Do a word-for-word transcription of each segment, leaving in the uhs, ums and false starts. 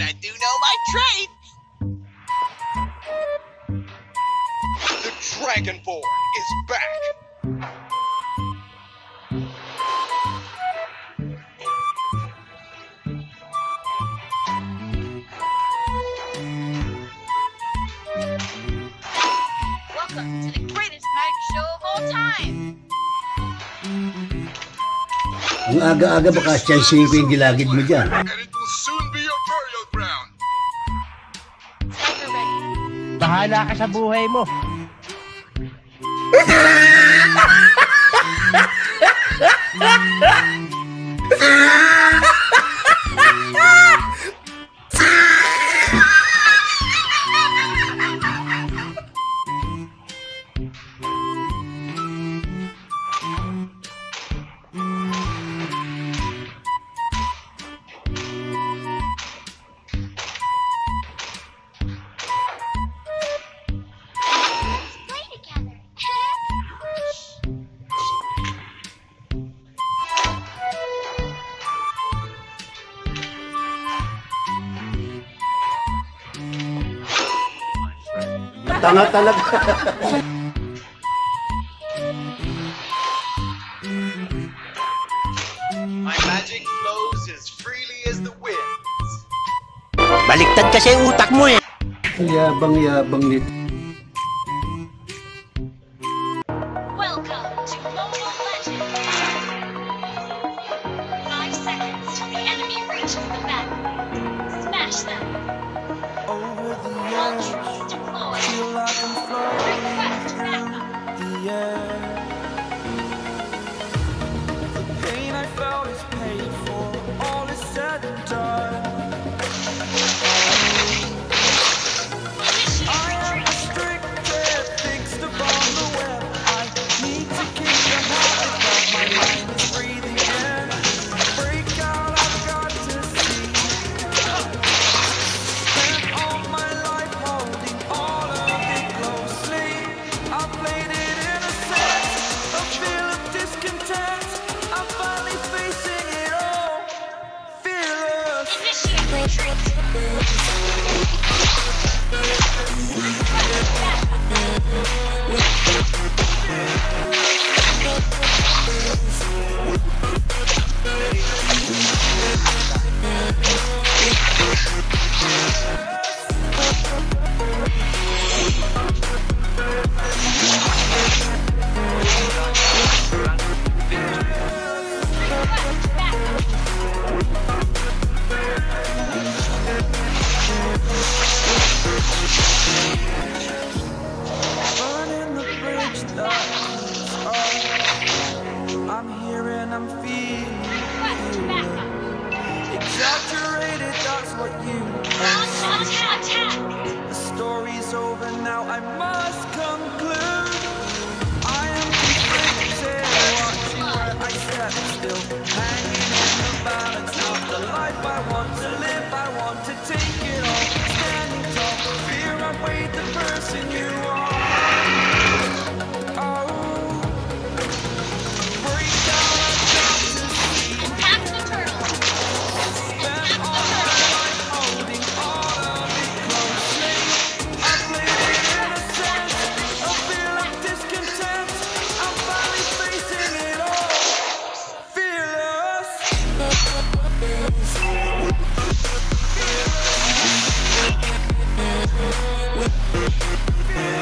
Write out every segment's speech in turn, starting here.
but I do know my trade. The Dragonborn is back. Welcome to the greatest magic show of all time. Ang aga-aga baka siyang sinipo yung gilagid mo dyan. And it will soon be your burial ground. Sniper ready. Bahala ka sa buhay mo. Tanga talaga. My magic flows as freely as the winds. Baliktad kasi yung utak mo eh. Yabang-yabang nito. Welcome to Mobile Legends. Five seconds till the enemy reaches the map. Smash them. Over the All edge, troops deployed. feel like I'm floating Request backup. the air. The pain I felt is paid for, all is said and done. I am restricted, fixed upon the web. I need to keep the habit of my mind is breathing in. Break out, I've got to see. Spent all my life holding all of it closely. I played it innocent, a feel of discontent. I'm finally facing it all, fearless. Initiate retreat. Burning the bridge that leads us. I'm here and I'm feeling it. Exaggerated, that's what you Attack! say. Attack! The story's over now, I must conclude. I am conflicted, watching where I step still, hanging in the balance. Not the life I want to live, I want to take it all. Standing tall, fear I weighed the person you are. Oh, break down, I've got to see. Attack the turtle! Spent all my life holding all of it closely. I played it innocent, a feel of discontent. I'm finally facing it all, fearless. Fearless.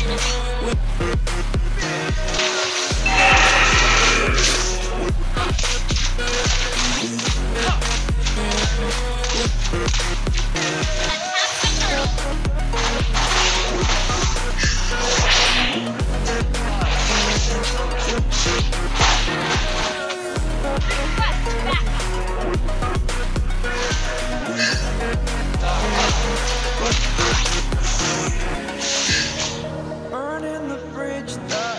Burning the bridge that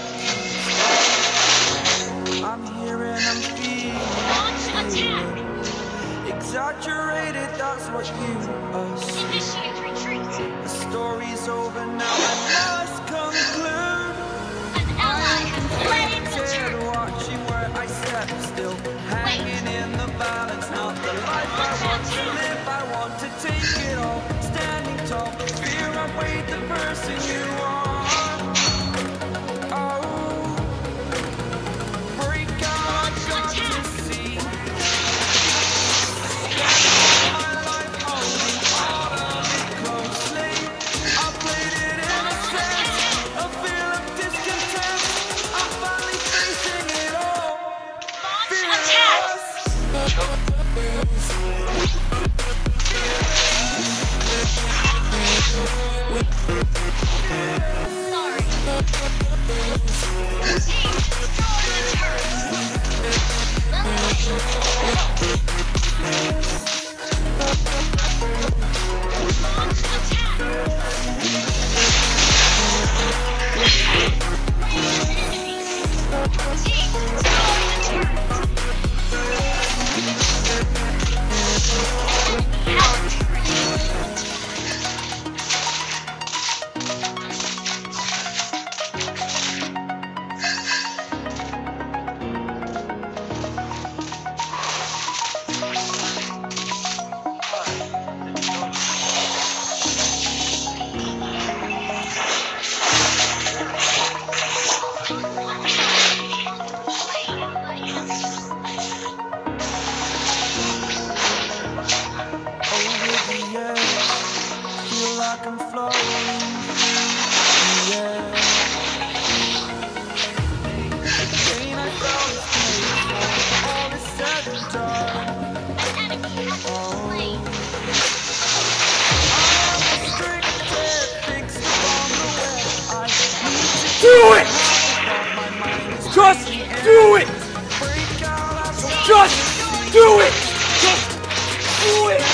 I'm hearing, I'm feeling. Launch attack. Exaggerated, that's what you assume. Initiate retreat. The story's over now, I must conclude. An ally has slain the Dead, turret. watching where I step still, hanging in the balance. Not the life I want to live, I want to take it all. Standing tall, fear I weighed the person you are. Oh, break out, I've got to see. My life holding all of it closely. I played it in a sense, a feel of discontent. I'm finally facing it all. Launch attack. Sorry. Team, destroy the turret. Launch attack. Team, destroy the turret. Over the edge, feel like I'm floating through the air. The pain I felt is painful, all is said and done. An enemy has been slain. I am restricted, fixed upon the web. I need to Do it! but my mind is Just crazy and do it! break out, I want Just do it! Just do it!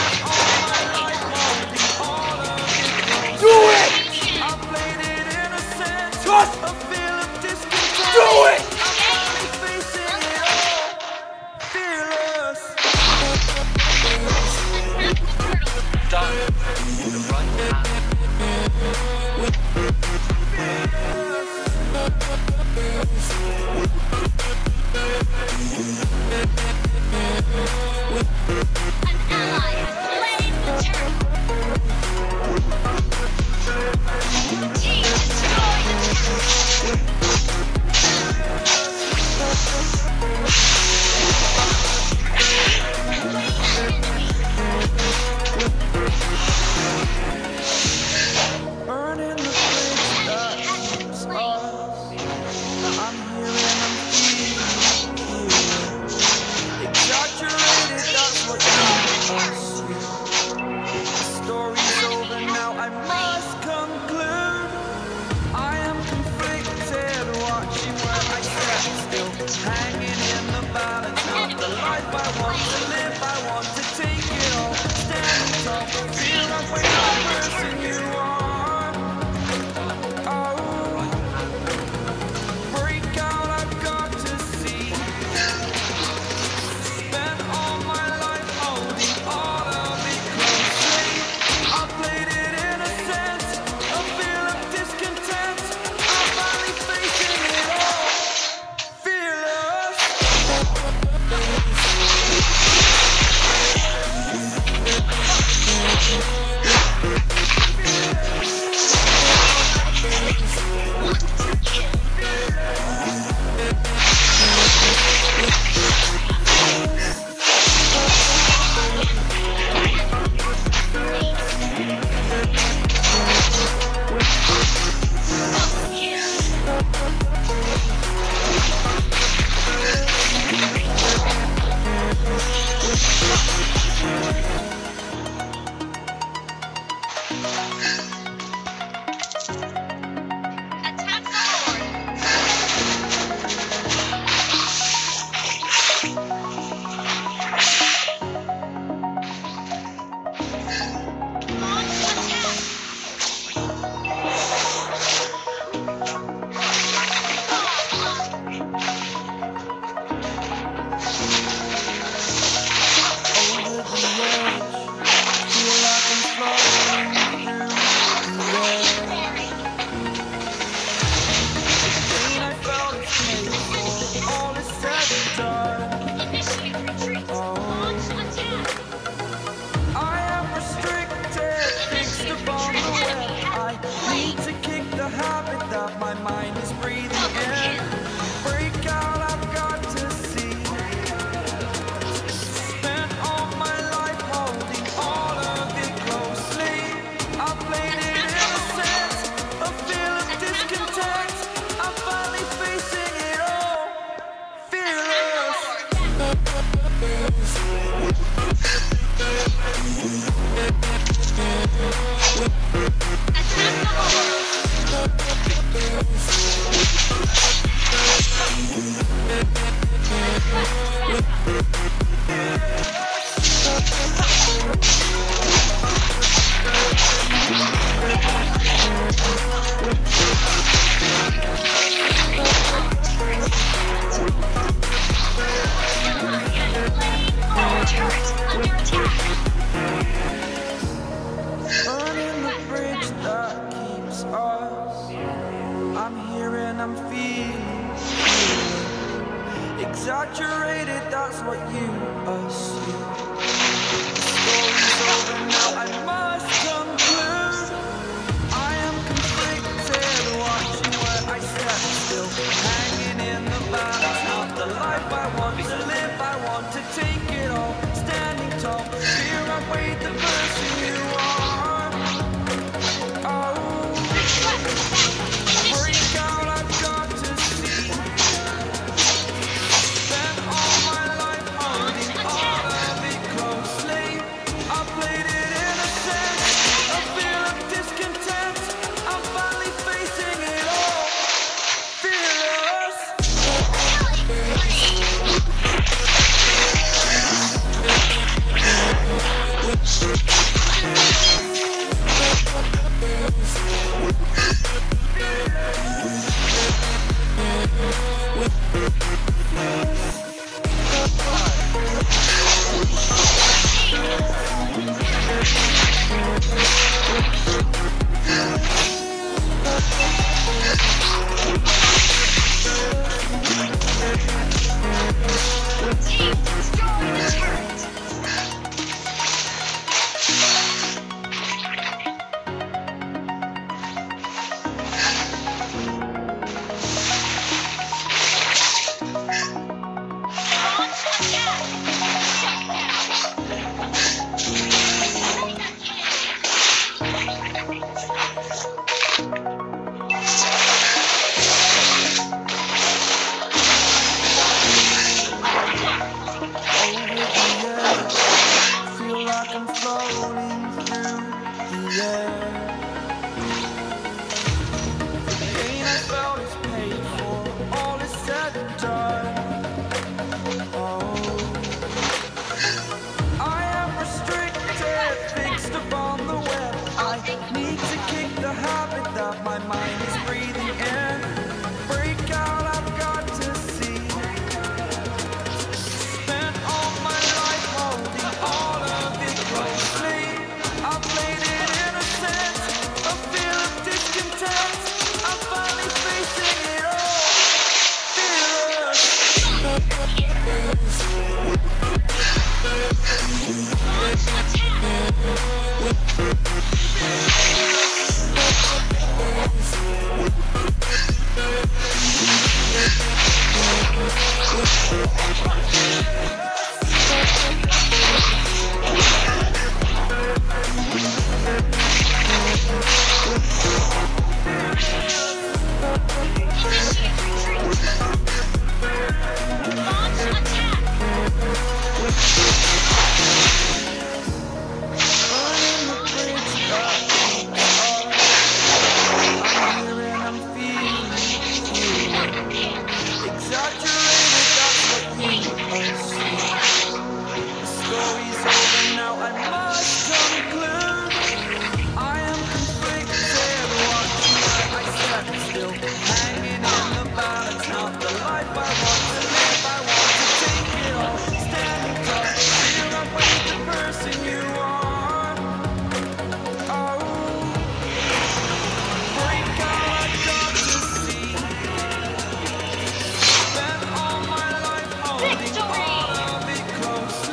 Do it! I played it in a sense, Just a feel of discontent. do it! I'm finally facing it all, fearless. An ally has slain the turret. Team, destroy the Burning the bridge that keeps us. I'm hearing, I'm feeling you. Exaggerated, that's what you assume. The story's over now, I must conclude. I am conflicted, watching where I step still, hanging in the balance. Not the life I want to live, I want to take it all. Standing tall, feel like we're the person you are. Oh, break out, I've got to see. Spent all my life holding all of it closely. I played it in a sense, a feel of discontent. I'm finally facing it all, fearless. Burning the bridge that keeps us. I'm here and I'm feeling, feeling exaggerated, that's what you assume. The story's over now, I must conclude. I am conflicted, watching where I step still, hanging in the balance. Not the life I want to live, I want to take it all. Standing tall, here I wait the person you are.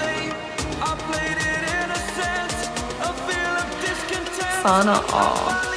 Sana all.